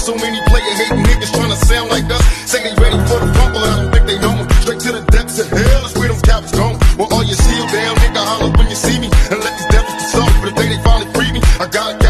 So many player hating niggas trying to sound like us. Say they ready for the rumble, I don't think they know them. Straight to the depths of hell, that's where them cowards gone. Well, all you still down, nigga, holler when you see me. And let these devils be soft for the day they finally free me. I got